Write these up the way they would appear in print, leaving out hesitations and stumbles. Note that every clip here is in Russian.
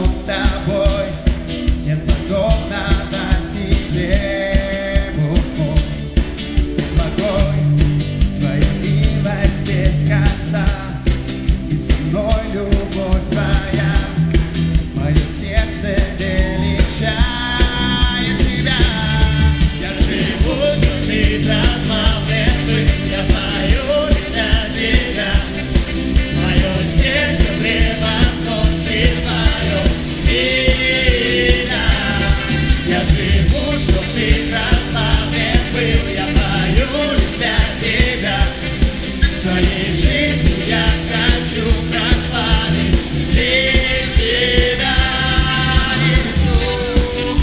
мог с тобой, нет подобного тебе. Ты благой, твоя милость без конца, и со мной любовь твоя, мое сердце величает тебя. Я живу, что ты прославлен был, я пою для тебя. Мое сердце превозносит твое имя. Я живу, что ты прославлен был, я пою для тебя. Своей жизнью я хочу прославить лишь тебя, Иисус.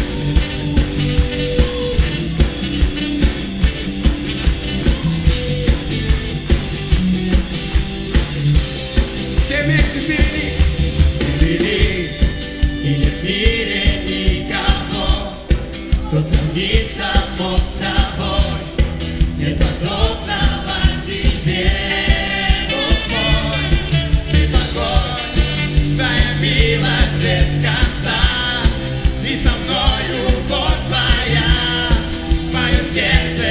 Все вместе вели, и нет в мире никого, кто сравнится мог с тобой, нет подобного тебе, Бог мой. Ты благой, твоя милость без конца, и со мной любовь твоя, мое сердце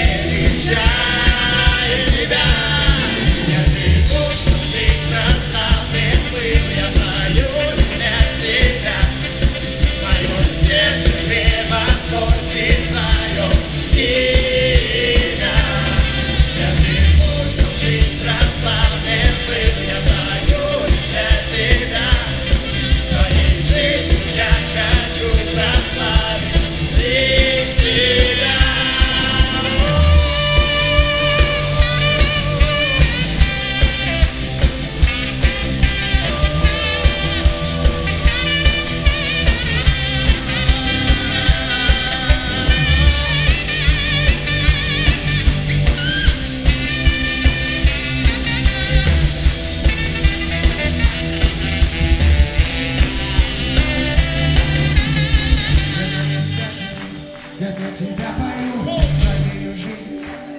величает тебя. Я живу, что ты прославлен был, я пою для тебя. Мое сердце превозносит твое имя. Я живу, что ты прославлен был, я пою для тебя. Своей жизнью я хочу прославить лишь тебя. Я для тебя пою свою жизнь.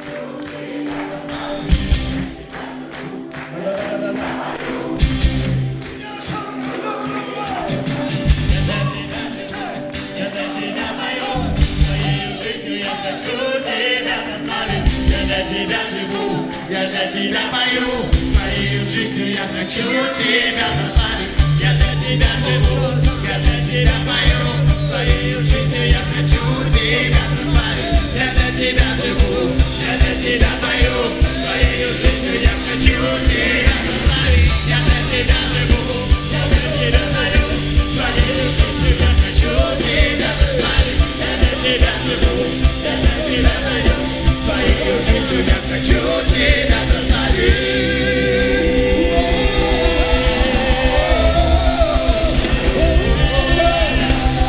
Я для тебя пою своей жизнью, я хочу тебя прославить. Я для тебя живу, я для тебя пою своей жизнью, я хочу тебя прославить. Я для тебя живу, я для тебя пою своей жизнью, я хочу тебя прославить. Я для тебя живу, я для тебя пою своей жизнью, я хочу тебя прославить. Я для тебя живу, я для тебя пою своей жизнью, я хочу тебя прославить. Я для тебя живу, я для тебя пою своей жизнью, я хочу тебя прославить.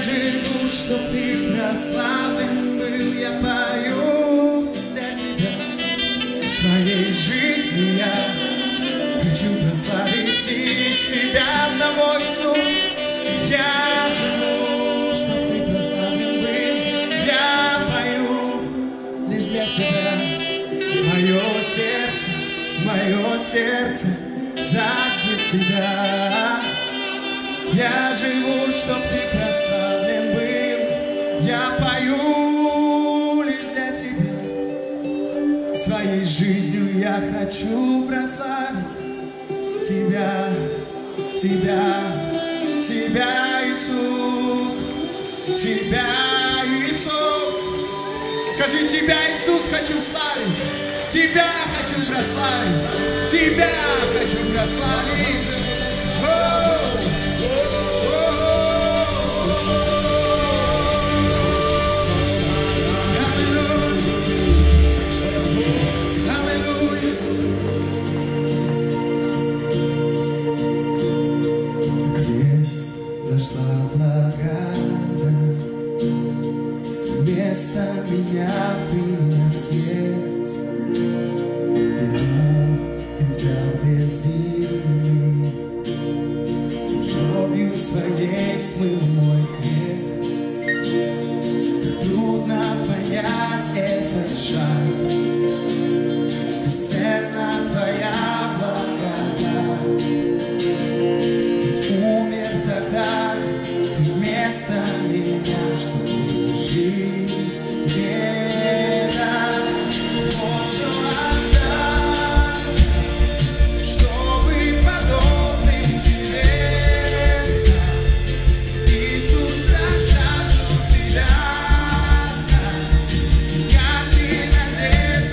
живу, чтоб ты прославлен был. Я пою для тебя. Своей жизнью я хочу прославить лишь тебя одного, Иисус. Я живу, чтоб ты прославлен был. Я пою лишь для тебя. Мое сердце жаждет тебя. Я живу, чтоб ты прославлен был. Я пою лишь для тебя. Своей жизнью я хочу прославить тебя, тебя, тебя, Иисус, тебя, Иисус. Скажи, тебя, Иисус, хочу славить, тебя хочу прославить, тебя хочу прославить. Вместо меня принял свет, вину ты взял без вины, кровью своей смыл мой грех. Как трудно понять этот шаг, бесценна твоя благодать. Ведь умер тогда ты вместо меня, чтобы жизнь не дать. Все отдать, чтобы подобным тебе стать. Иисус, так жажду тебя знать, как ты надежда.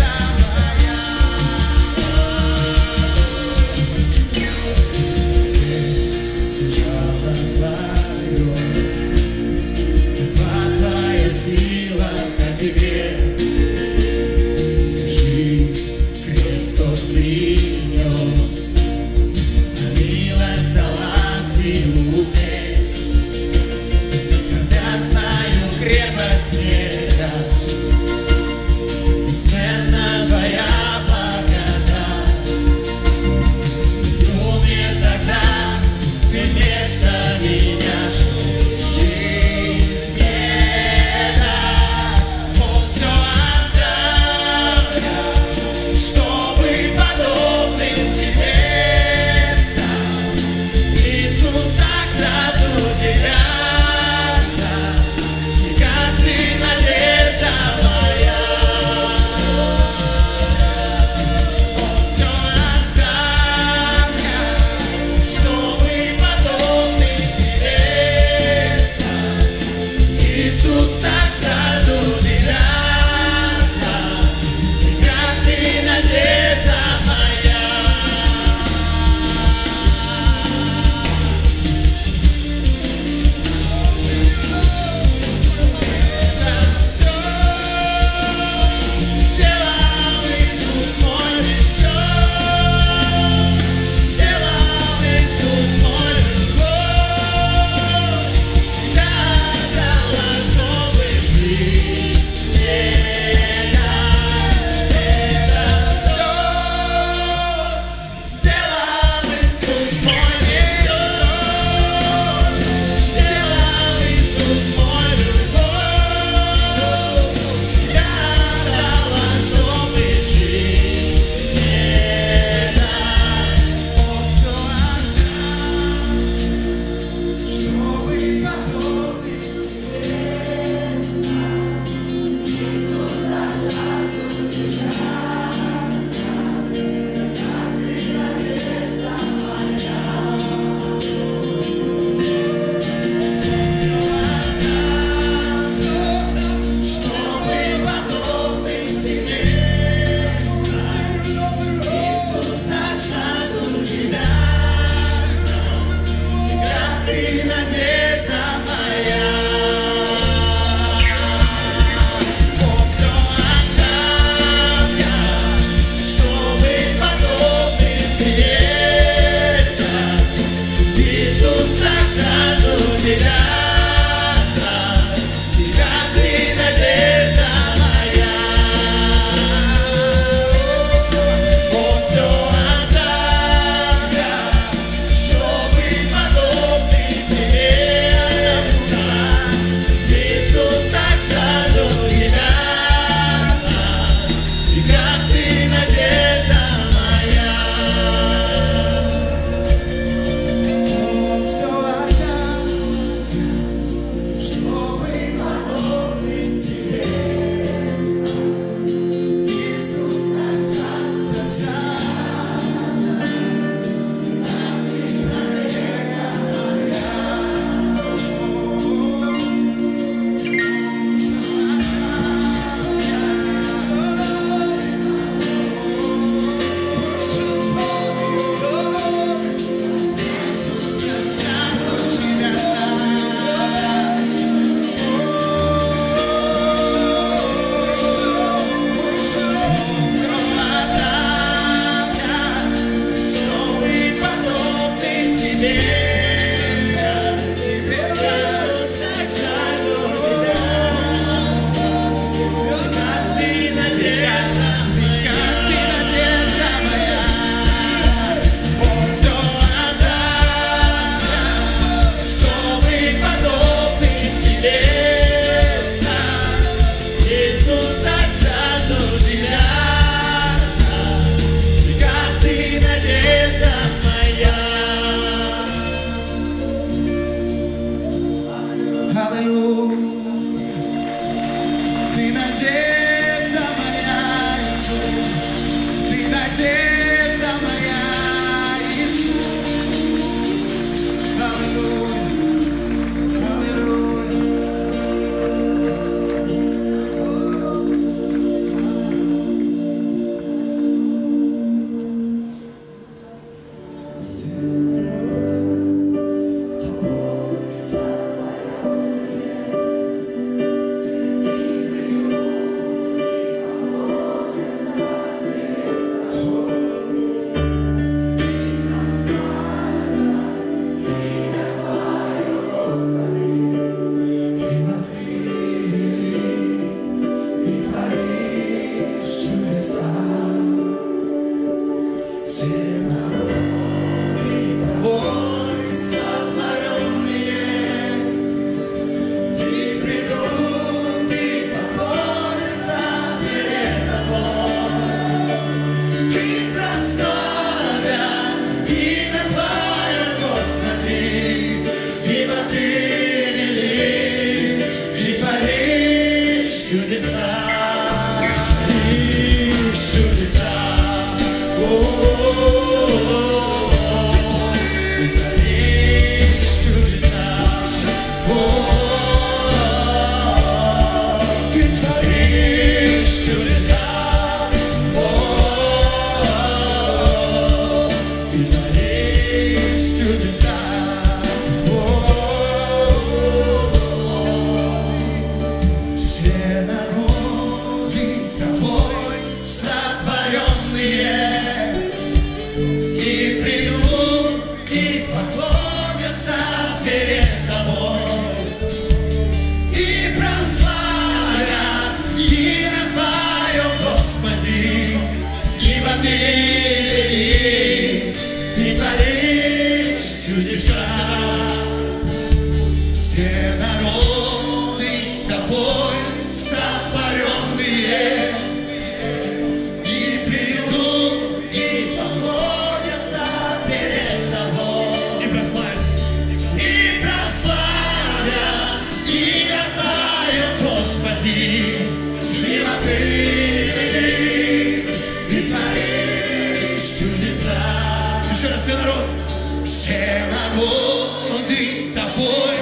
все народы тобой.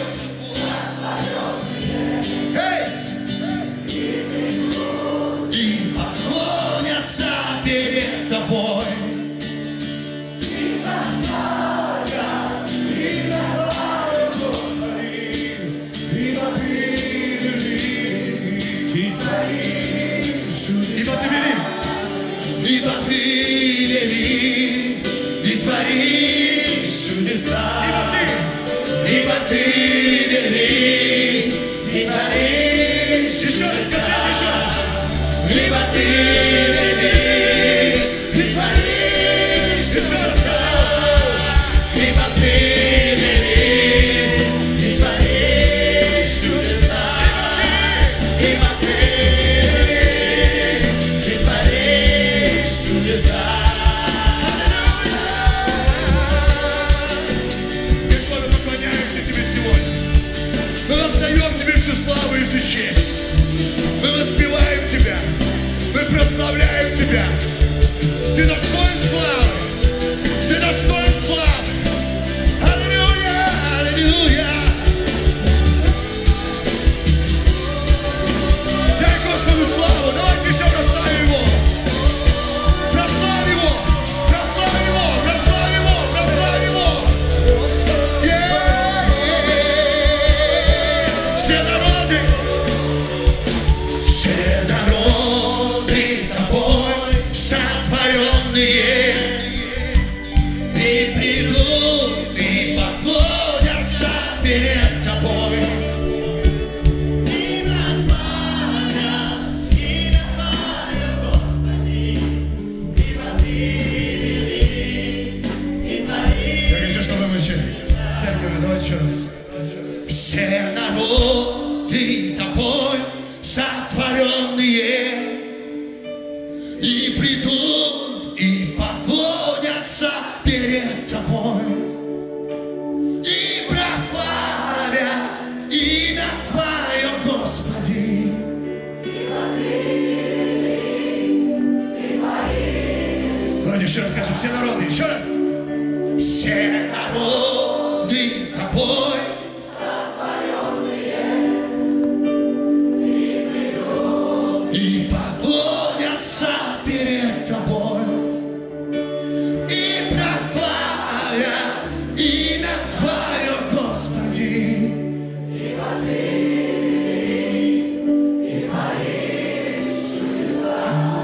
Эй! И поклонятся перед тобой. Ибо ты велик и творишь чудеса. Ибо ты велик и творишь чудеса. Ибо ты велик и творишь чудеса. Ибо ты велик и творишь чудеса. Ибо ты велик и творишь чудеса. Господи, поклоняемся Тебе сегодня. Мы воздаем Тебе всю славу и всю честь. Мы воспеваем Тебя. Мы прославляем Тебя. Ты достоин славы. Ты достоин славы. Аллилуйя, аллилуйя. Дай Господу славу. Давайте еще прославим Его. Прославим Его. Прославим Его. Прославим Его. Прославим Его. Все народы. Все народы тобой сотворенные, и придут и поклонятся перед тобой. И прославят имя Твое, Господи, ибо Ты велик и творишь. Я хочу, чтобы мы читали. Церковь, давайте еще раз. Все народы тобой сотворенные, и придут и поклонятся перед тобой, и прославят имя Твое, Господи. Давайте еще раз скажем, все народы, еще раз. Все народы тобой и поклонятся перед тобой, и прославят имя Твое, Господи. Ибо Ты велик и творишь чудеса.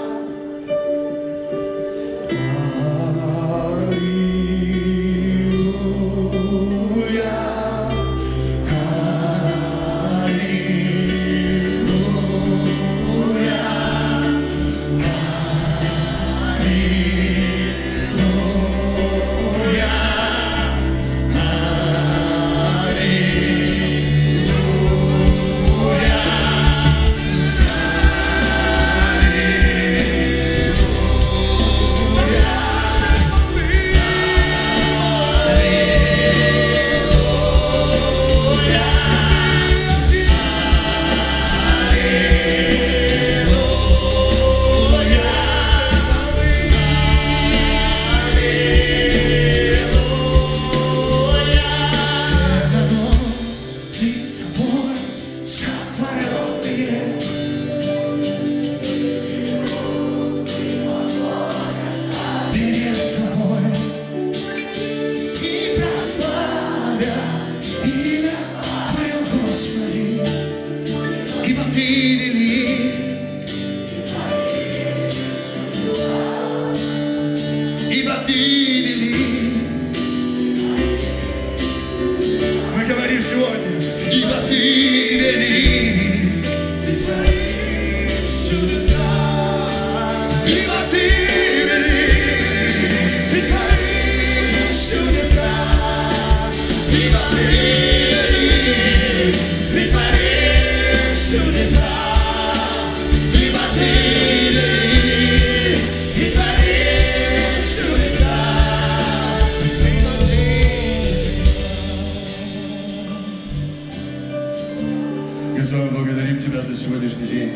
Господь, мы благодарим Тебя за сегодняшний день.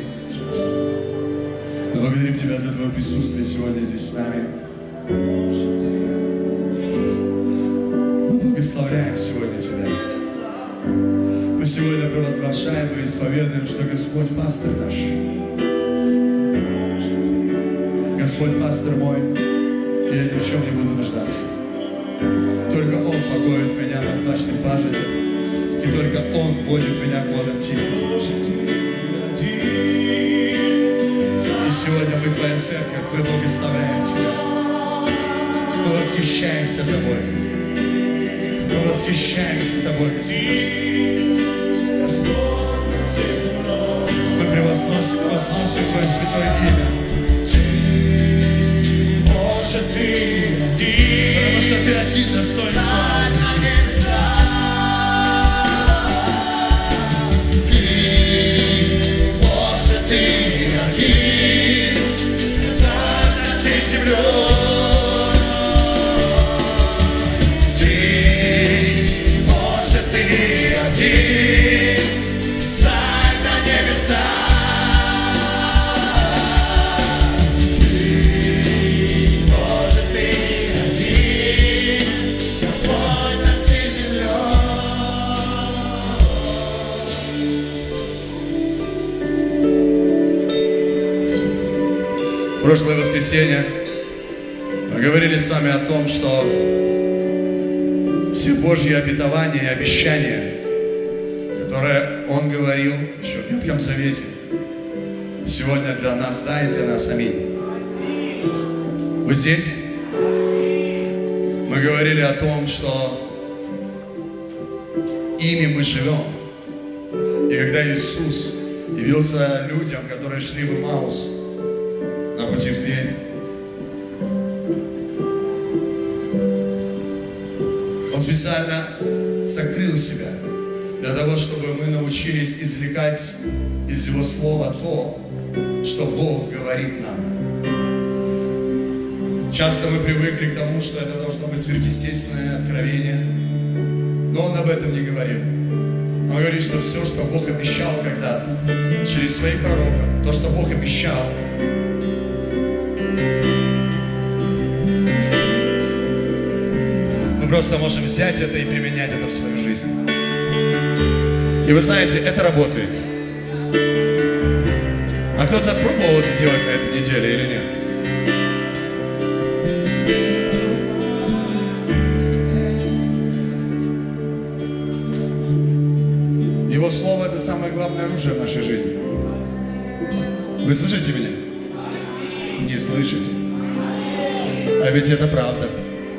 Мы благодарим Тебя за Твое присутствие сегодня здесь с нами. благословляем сегодня Тебя. Мы сегодня провозглашаем и исповедуем, что Господь пастырь наш. Господь пастырь мой, и я ни в чем не буду нуждаться. Только Он покоит меня на злачных пажитях, и только Он водит меня к водам тихим. И сегодня мы Твоя церковь, мы благословляем Тебя. Мы восхищаемся Тобой. Мы восхищаемся Тобой, Господь. Мы превозносим Твое святое имя. Потому что Ты один достоин славы. Ты, Боже, Ты один, царь над всей землей. Ты, Боже, Ты один, царь на небесах. В прошлое воскресенье мы говорили с вами о том, что все Божьи обетования и обещания, которые Он говорил еще в Ветхом Завете, сегодня для нас да и для нас аминь. Вы здесь? Мы говорили о том, что ими мы живем. И когда Иисус явился людям, которые шли в Имаус, на пути в дверь, Он специально сокрыл себя для того, чтобы мы научились извлекать из Его Слова то, что Бог говорит нам. Часто мы привыкли к тому, что это должно быть сверхъестественное откровение, но Он об этом не говорил. Он говорит, что все, что Бог обещал когда-то через своих пророков, то, что Бог обещал, мы просто можем взять это и применять это в свою жизнь. И вы знаете, это работает. А кто-то пробовал это делать на этой неделе или нет? Его Слово — это самое главное оружие в нашей жизни. Вы слышите меня? Не слышите. А ведь это правда.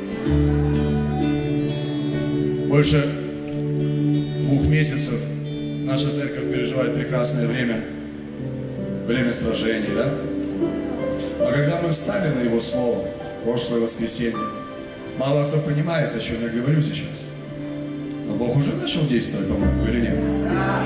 Больше 2 месяцев наша церковь переживает прекрасное время сражений, да? А когда мы встали на Его Слово в прошлое воскресенье, мало кто понимает, о чем я говорю сейчас. Но Бог уже начал действовать, по-моему, или нет? А?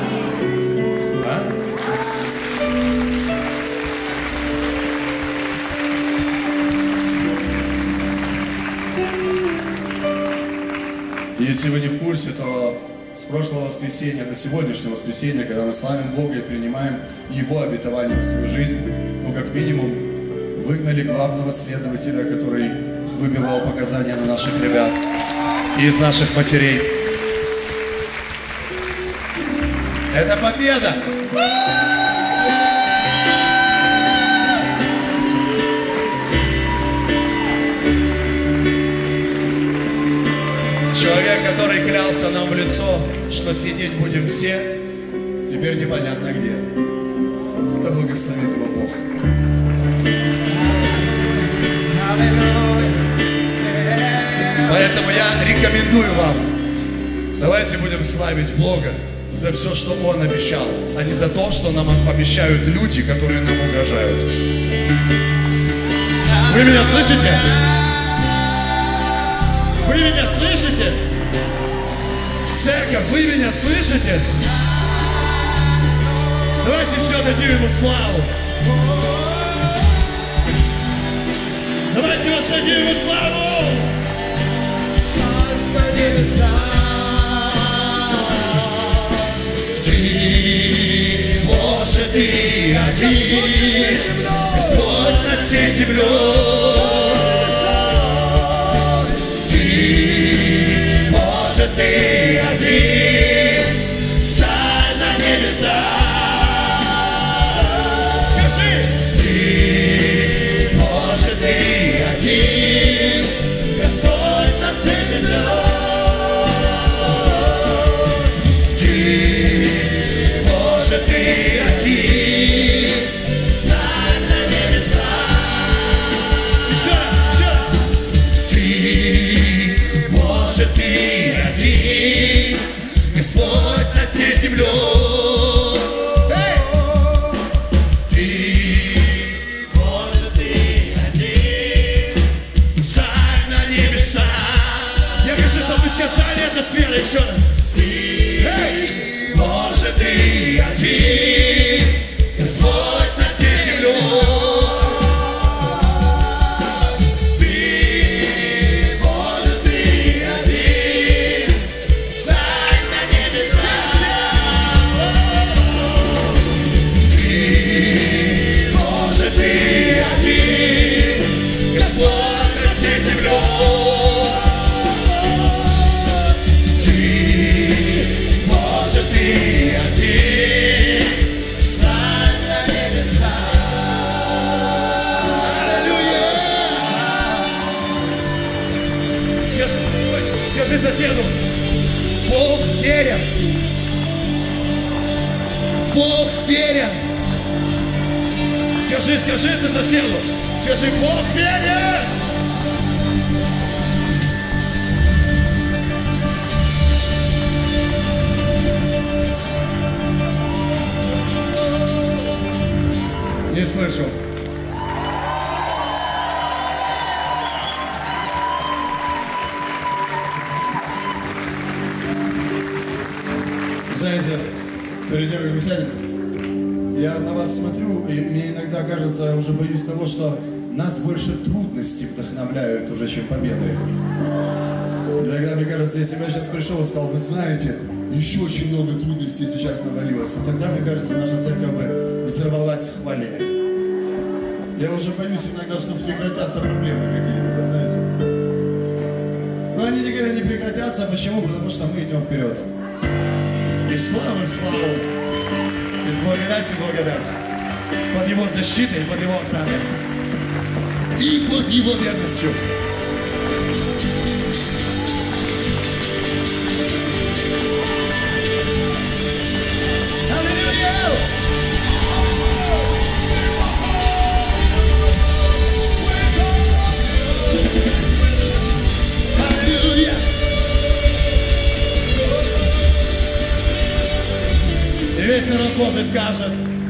Если вы не в курсе, то с прошлого воскресенья до сегодняшнего воскресенья, когда мы славим Бога и принимаем Его обетование в свою жизнь, ну, как минимум, выгнали главного следователя, который выбивал показания на наших ребят и из наших матерей. Это победа! Человек, который клялся нам в лицо, что сидеть будем все, теперь непонятно где. Да благословит его Бог. Поэтому я рекомендую вам, давайте будем славить Бога за все, что Он обещал, а не за то, что нам обещают люди, которые нам угрожают. Вы меня слышите? Вы меня слышите? Церковь, вы меня слышите? Давайте еще дадим Ему славу. Давайте воздадим Ему славу. Ты, Боже, Ты один, Господь над всей землей. Ты, Боже, землей. Эй! Ты, Боже, ты один. царь на небесах. Я хочу, чтобы вы сказали это с верой еще раз. Эй! Боже, ты один, Господь над всей землей. Ты, Боже, ты один. Царь на небесах. Ты, Боже, ты один, Господь над всей землей. Ты, Боже, ты один, Царь на небесах. Аллилуйя! Скажи соседу, Бог верен. Бог верен. Скажи это соседу. Скажи, Бог верен. Не слышу. Знаете, перед тем, как мы сядем, я на вас смотрю, и мне иногда кажется, я уже боюсь того, что нас больше трудностей вдохновляют уже, чем победы. И тогда мне кажется, если бы я сейчас пришел и сказал, вы знаете, еще очень много трудностей сейчас навалилось, но тогда, мне кажется, наша церковь бы взорвалась в хвале. Я уже боюсь иногда, что прекратятся проблемы какие-то, вы знаете. Но они никогда не прекратятся. Почему? Потому что мы идем вперед. И слава в славу, из благодати в благодать, под Его защитой, под Его охраной И под Его верностью. Аллилуйя! Аллилуйя! И весь народ Божий скажет: